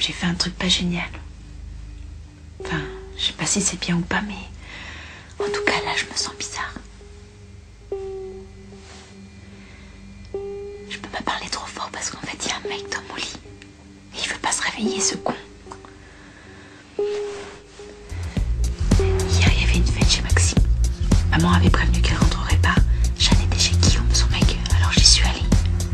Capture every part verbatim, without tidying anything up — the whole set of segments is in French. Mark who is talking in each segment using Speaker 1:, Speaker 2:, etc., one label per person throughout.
Speaker 1: j'ai fait un truc pas génial. Enfin, je sais pas si c'est bien ou pas, mais en tout cas, là, je me sens bizarre. Je peux pas parler trop fort parce qu'en fait, il y a un mec dans mon lit. Et il veut pas se réveiller, ce con. Hier, il y avait une fête chez Maxime. Maman avait prévenu qu'elle rentrerait pas. Jeanne était chez Guillaume, son mec, alors j'y suis allée.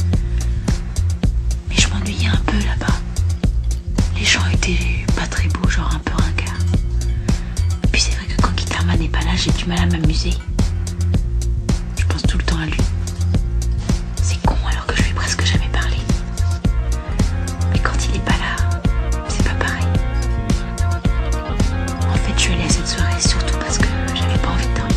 Speaker 1: Mais je m'ennuyais un peu là-bas. Les gens étaient pas très beaux, genre un peu ringards. Et puis c'est vrai que quand Guitarman n'est pas là, j'ai du mal à m'amuser. Je pense tout le temps à lui. C'est con alors que je lui ai presque jamais parlé. Mais quand il est pas là, c'est pas pareil. En fait, je suis allée à cette soirée surtout parce que j'avais pas envie de dormir.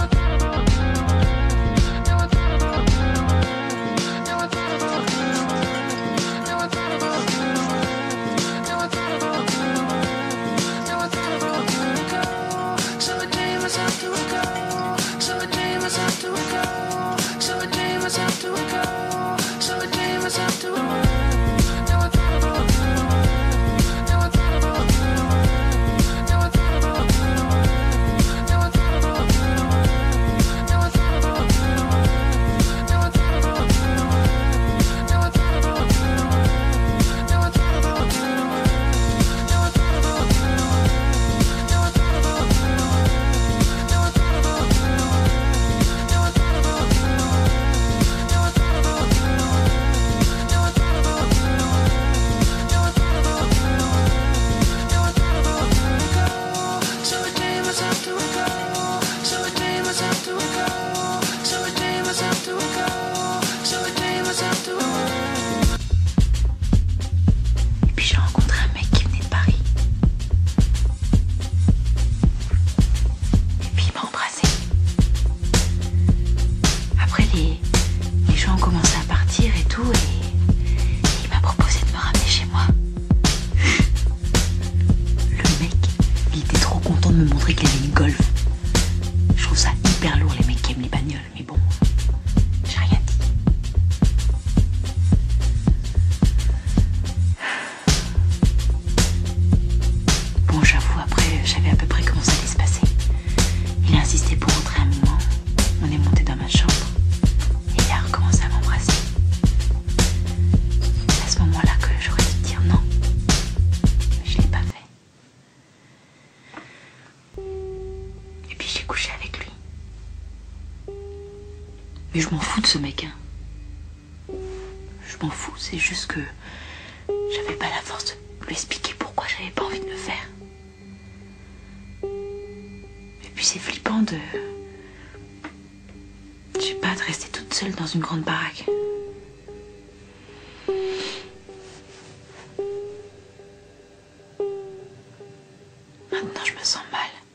Speaker 1: Et puis j'ai rencontré un mec qui venait de Paris. Et puis il m'a embrassée. Après les, les gens ont commencé à partir et tout, et il m'a proposé de me ramener chez moi. Le mec, il était trop content de me montrer qu'il avait une Golf. Je trouve ça hyper lourd, les mecs qui aiment les bagnoles, mais bon, j'ai rien dit. Bon, j'avoue, après, je savais à peu près comment ça allait se passer. Il a insisté pour rentrer un moment. On est monté dans ma chambre. Et il a recommencé à m'embrasser. C'est à ce moment-là que j'aurais dû dire non. Mais je l'ai pas fait. Et puis j'ai couché avec lui. Mais je m'en fous de ce mec, hein. Je m'en fous, c'est juste que j'avais pas la force de lui expliquer pourquoi j'avais pas envie de le faire. Et puis c'est flippant de... Je sais pas, de rester toute seule dans une grande baraque. Maintenant je me sens mal.